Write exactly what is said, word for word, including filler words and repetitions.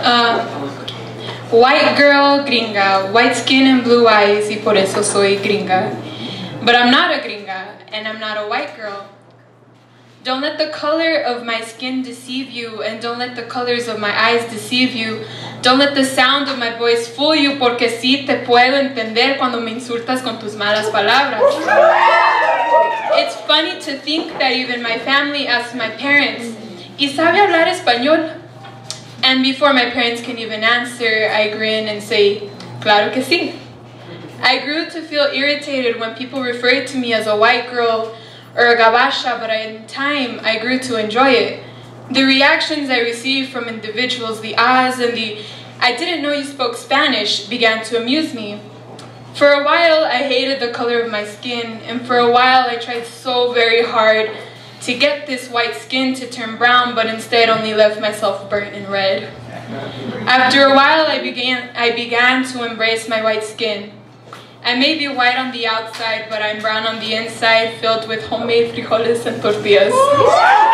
Uh, white girl, gringa, white skin and blue eyes, y por eso soy gringa. But I'm not a gringa, and I'm not a white girl. Don't let the color of my skin deceive you, and don't let the colors of my eyes deceive you. Don't let the sound of my voice fool you, porque sí te puedo entender cuando me insultas con tus malas palabras. It's funny to think that even my family asks my parents, ¿y sabe hablar español? And before my parents can even answer, I grin and say, claro que sí. I grew to feel irritated when people referred to me as a white girl or a gabacha, but in time, I grew to enjoy it. The reactions I received from individuals, the ahs and the I didn't know you spoke Spanish, began to amuse me. For a while, I hated the color of my skin, and for a while, I tried so very hard to get this white skin to turn brown, but instead only left myself burnt and red. After a while, I began, I began to embrace my white skin. I may be white on the outside, but I'm brown on the inside, filled with homemade frijoles and tortillas.